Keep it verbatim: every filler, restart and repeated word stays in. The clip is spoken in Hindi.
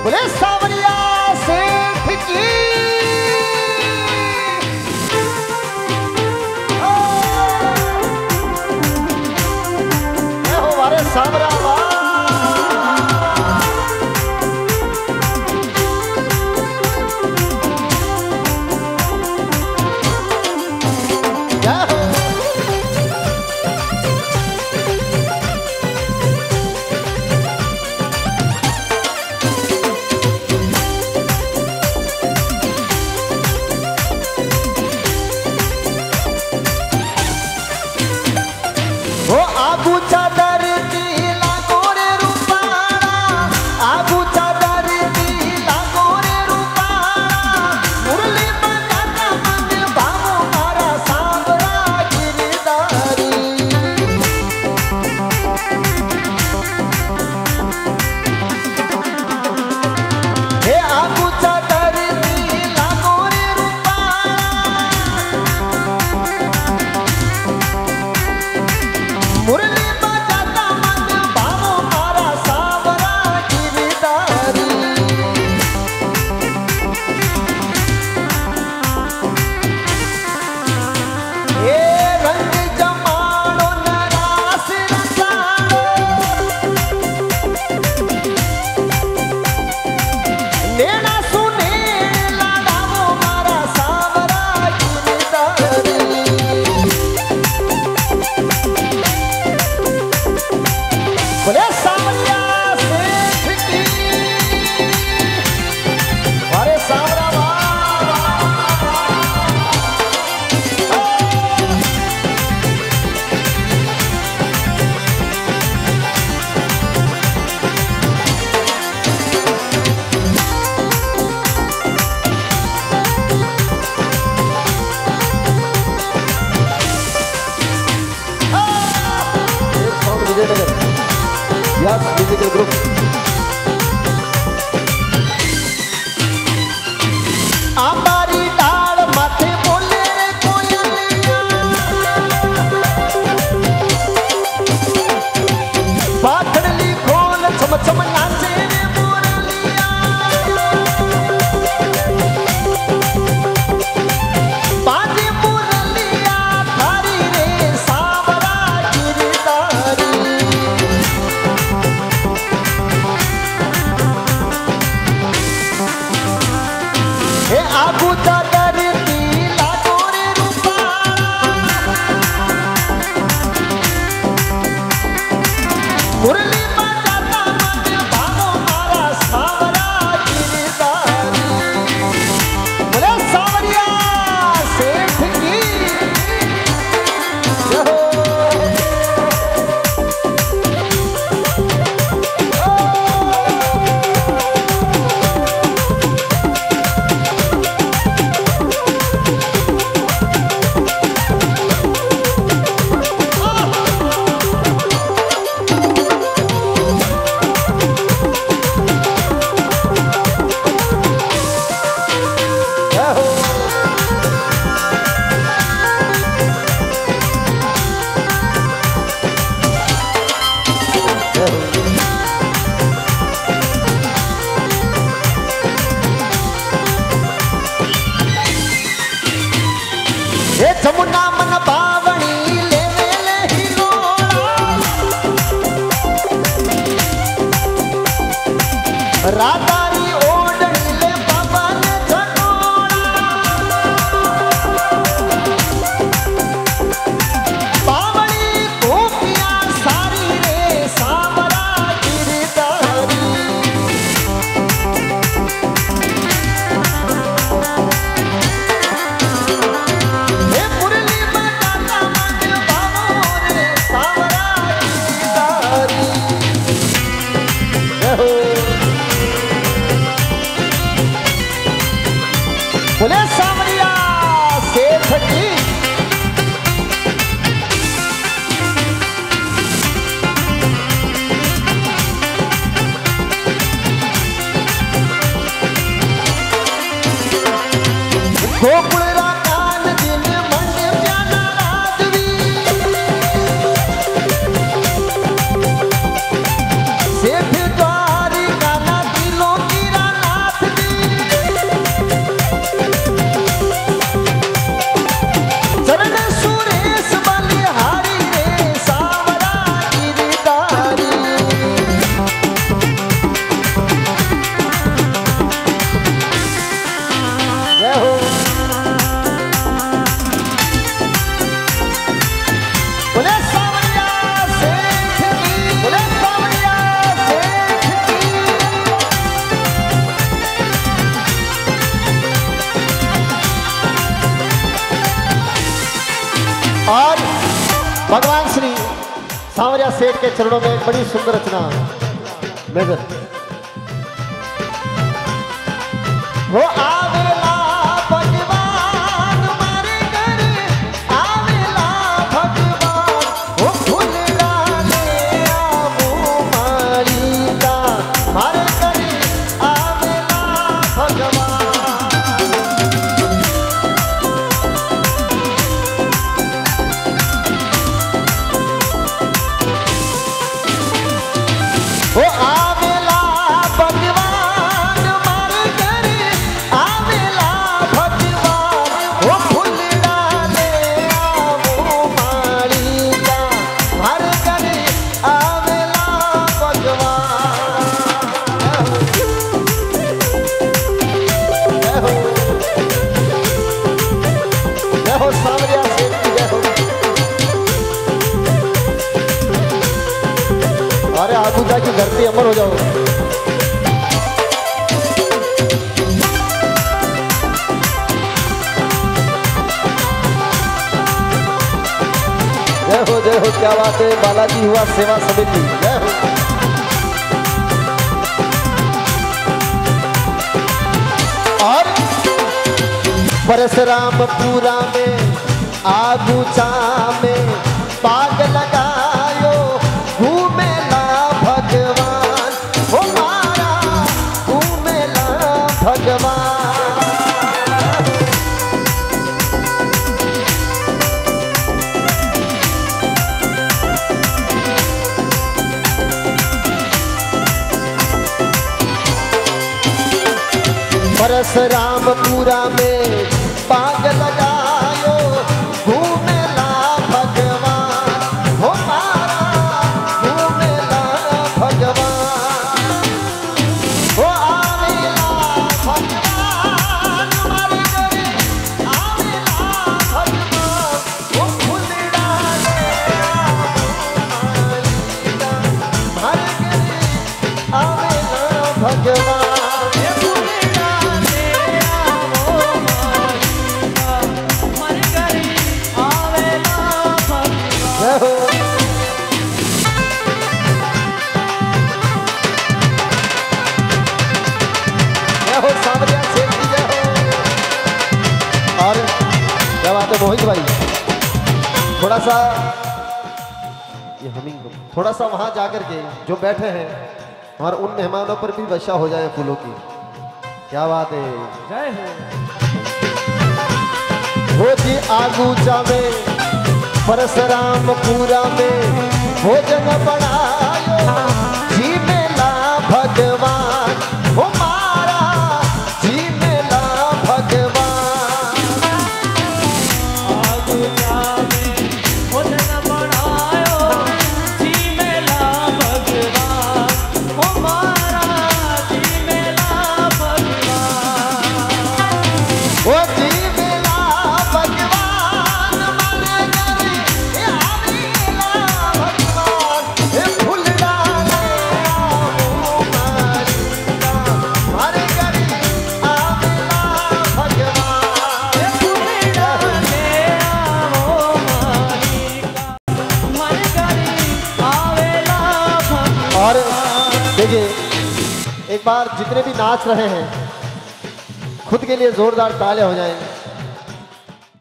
बोले सावरिया सेठ की हो हमारे सावरा Yes, musical group. आमारी डाल माथे बोले रे कोयलिया, पाथरली खोल छम छम नाचे रे मुरलिया, बाजे मुरलिया थारी रे सावरा गिरधारी। आगू चादर पीला गोरे रूपा, मुरली बजाता मन भागो मारा सावरा गिरधारी। बोले सावरिया सेठ की जमुना मन बावणी ले ले हिलोड़ा, राधारी ओढ़नी ले बाबा ने झकोड़ा, बावणी गोपियां सारी रे सावरा गिरधारी। भगवान श्री सांवरिया सेठ के चरणों में एक बड़ी सुंदर रचना मेजर वो आवेला भगवान मारे घर आवेला भगवान वो फूल डाले आमू मारीला मारे घर आवेला भगवान वो आवेला भगवान मारे घर आवेला भगवान वो फूल डाले आमू मारीला मारे घर आवेला भगवान जय हो जय हो सांवरिया सेठ की जय हो। अरे आगू जाके धरती अमर हो जाओ। जय हो जय हो क्या बात है बालाजी हुआ सेवा समिति जय हो। और परशुरामपुरा में आगूचा में पाग लगायो घूमेला भगवान हो मारा घूमेला भगवान परशुरामपुरा में पाग लगायो घूमेला भगवान हो मारा घूमेला भगवान हो आवेला भगवान मारे घरे आवेला भगवान वो फूल डाले मारे घरे आवेला भगवान और क्या बात है मोहित भाई थोड़ा सा ये हमिंग थोड़ा सा वहां जाकर के जो बैठे हैं और उन मेहमानों पर भी वर्षा हो जाए फूलों की क्या बात है जय हो वो जी आगूचा में परशुरामपुरा में भोजन बनायो जी मेला भगवान हो मारा जी मेला भगवान आगूचा में भोजन बनायो जी मेला भगवान हो मारा जी मेला भगवान वो जी मेला भगवान मारे घरे आवेला भगवान हे फूल डाले आमू मारीला मारे घरे आवेला भगवान हे फूल डाले आमू मारीला मारे घरे आवेला भगवान। और देखिए एक बार जितने भी नाच रहे हैं खुद के लिए जोरदार तालियां हो जाएं।